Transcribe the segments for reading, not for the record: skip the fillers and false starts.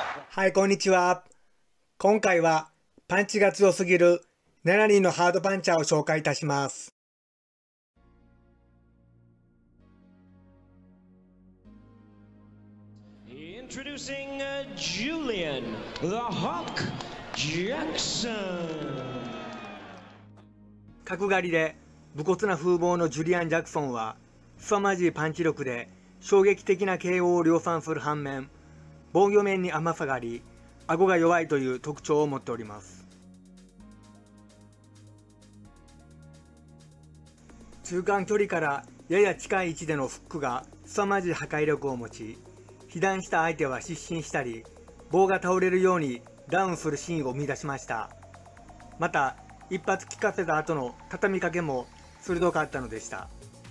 はい、こんにちは。今回はパンチが強すぎる7人のハードパンチャーを紹介いたします。 Introducing Julian the Hawk Jackson。 角刈りで武骨な風貌のジュリアン・ジャクソンは凄まじいパンチ力で衝撃的な KO を量産する反面、防御面に甘さがあり、顎が弱いという特徴を持っております。中間距離からやや近い位置でのフックが凄まじい破壊力を持ち、被弾した相手は失神したり、棒が倒れるようにダウンするシーンを生み出しました。また、一発効かせた後の畳みかけも鋭かったのでした。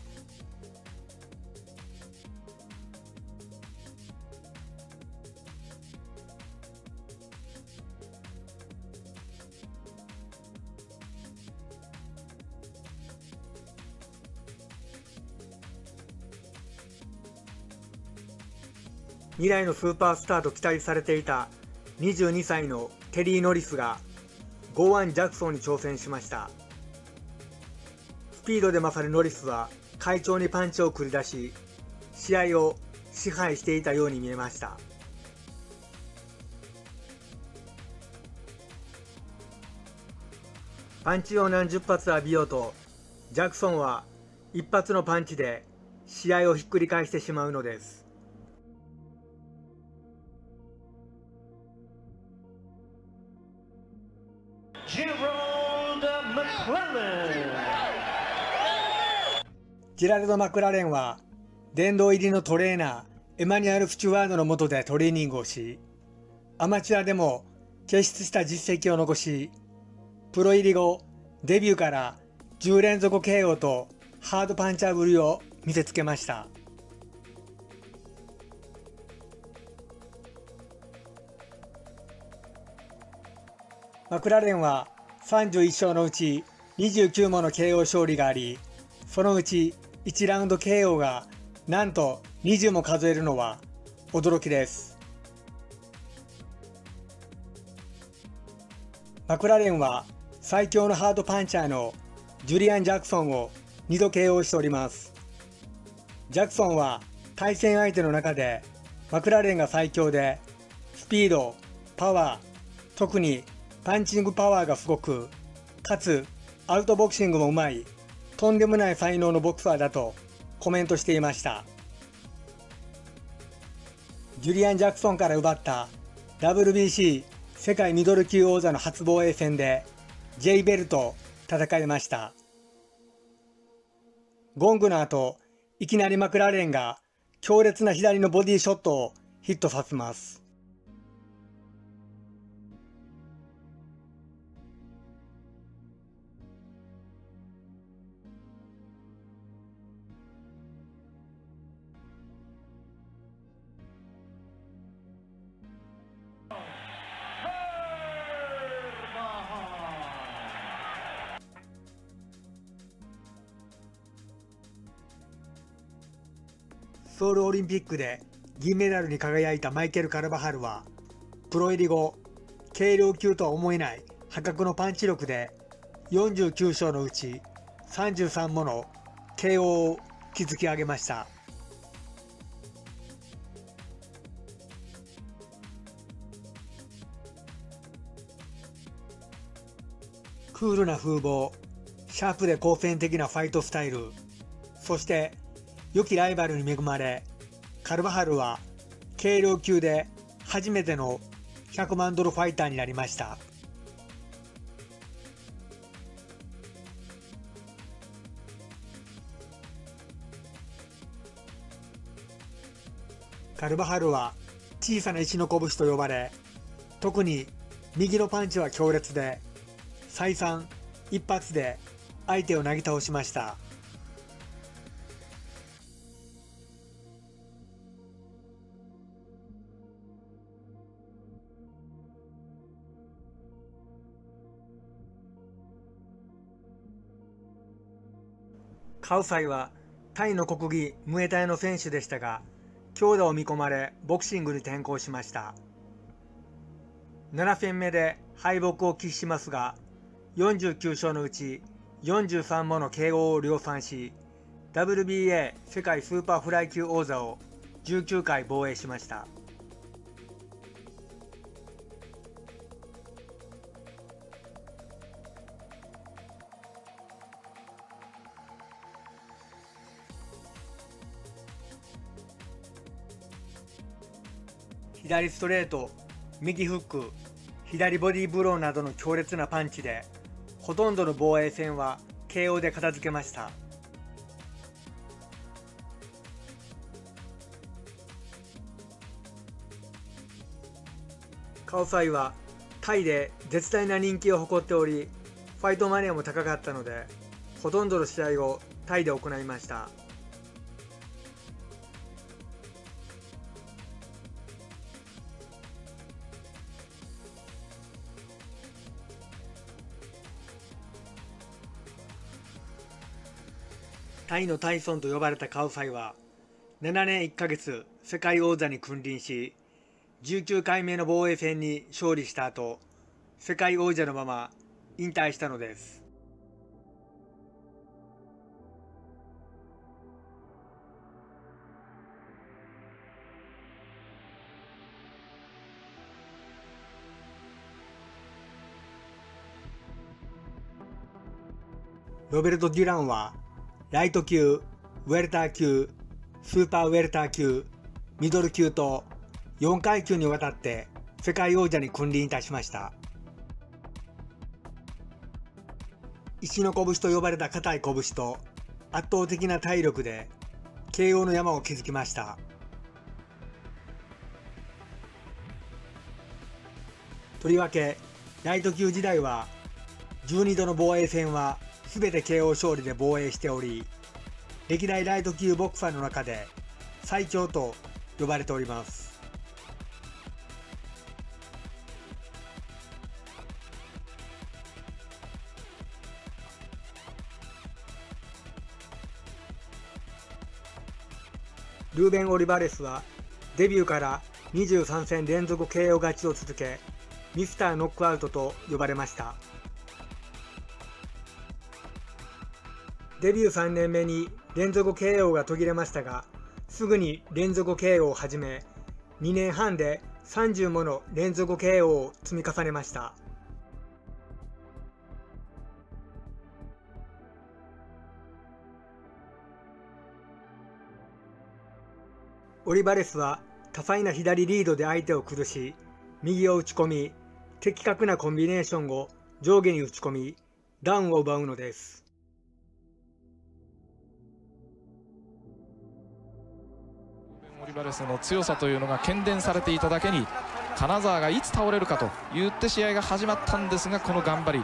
未来のスーパースターと期待されていた22歳のテリー・ノリスがゴーアン・ジャクソンに挑戦しました。スピードで勝るノリスは快調にパンチを繰り出し、試合を支配していたように見えました。パンチを何十発浴びようと、ジャクソンは一発のパンチで試合をひっくり返してしまうのです。ジェラルド・マクラレンは殿堂入りのトレーナーエマニュアル・スチュワードの下でトレーニングをし、アマチュアでも傑出した実績を残し、プロ入り後デビューから10連続 KO とハードパンチャーぶりを見せつけました。マクラレンは31勝のうち29もの KO 勝利があり、そのうち1ラウンド KO がなんと20も数えるのは驚きです。マクラレンは最強のハードパンチャーのジュリアン・ジャクソンを2度 KO しております。ジャクソンは対戦相手の中でマクラレンが最強で、スピード、パワー、特にパンチングパワーがすごく、かつアウトボクシングもうまい、とんでもない才能のボクサーだとコメントしていました。ジュリアン・ジャクソンから奪った WBC 世界ミドル級王座の初防衛戦で J ベルと戦いました。ゴングの後、いきなりマクラレンが強烈な左のボディショットをヒットさせます。ソウルオリンピックで銀メダルに輝いたマイケル・カルバハルは、プロ入り後、軽量級とは思えない破格のパンチ力で49勝のうち33もの KO を築き上げました。クールな風貌、シャープで好戦的なファイトスタイル、そして良きライバルに恵まれ、カルバハルは軽量級で初めての100万ドルファイターになりました。カルバハルは小さな石の拳と呼ばれ、特に右のパンチは強烈で、再三一発で相手をなぎ倒しました。カウサイはタイの国技ムエタイの選手でしたが、強打を見込まれボクシングに転向しました。 7戦目で敗北を喫しますが、49勝のうち43もの KO を量産し、WBA 世界スーパーフライ級王座を19回防衛しました。左ストレート、右フック、左ボディーブローなどの強烈なパンチで、ほとんどの防衛戦は KO で片付けました。カオサイはタイで絶大な人気を誇っており、ファイトマネーも高かったので、ほとんどの試合をタイで行いました。タイのタイソンと呼ばれたカオサイは、7年1ヶ月世界王座に君臨し、19回目の防衛戦に勝利した後、世界王者のまま引退したのです。ロベルト・デュランは、ライト級、ウェルター級、スーパーウェルター級、ミドル級と4階級にわたって世界王者に君臨いたしました。石の拳と呼ばれた硬い拳と圧倒的な体力で KO の山を築きました。とりわけライト級時代は12度の防衛戦は全て KO 勝利で防衛しており、歴代ライト級ボクサーの中で最強と呼ばれております。ルーベン・オリバレスはデビューから23戦連続 KO 勝ちを続け、ミスターノックアウトと呼ばれました。デビュー3年目に連続 KO が途切れましたが、すぐに連続 KO を始め、2年半で30もの連続 KO を積み重ねました。オリバレスは多彩な左リードで相手を崩し、右を打ち込み、的確なコンビネーションを上下に打ち込み、ダウンを奪うのです。 オリバレスの強さというのが喧伝されていただけに、金沢がいつ倒れるかと言って試合が始まったんですが、この頑張り。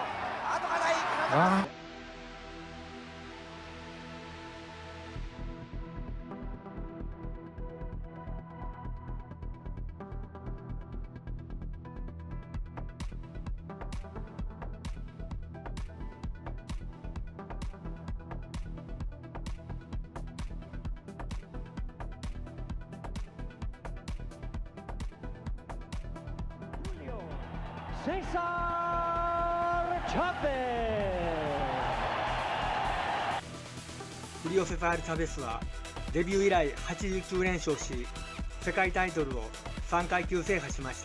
フリオ・セファール・チャベスはデビュー以来89連勝し、世界タイトルを3階級制覇しました。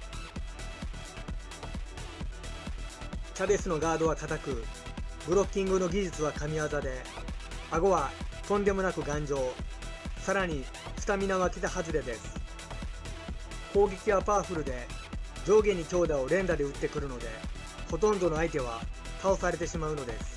チャベスのガードは硬く、ブロッキングの技術は神業で、顎はとんでもなく頑丈、さらにスタミナは桁外れです。攻撃はパワフルで、上下に強打を連打で打ってくるので、ほとんどの相手は倒されてしまうのです。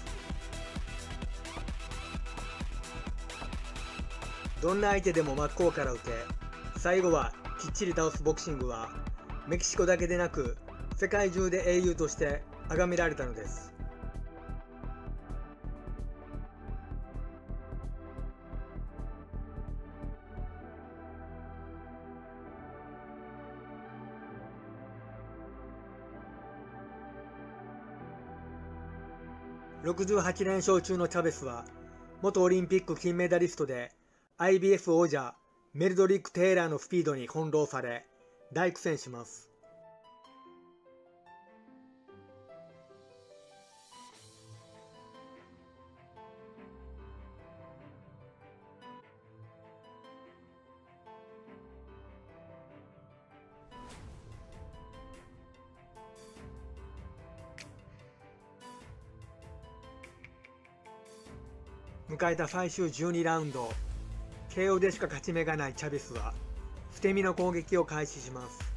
どんな相手でも真っ向から打て、最後はきっちり倒すボクシングは、メキシコだけでなく世界中で英雄として崇められたのです。68連勝中のチャベスは、元オリンピック金メダリストで IBF 王者メルドリック・テイラーのスピードに翻弄され大苦戦します。 迎えた最終12ラウンド、KO でしか勝ち目がないチャベスは捨て身の攻撃を開始します。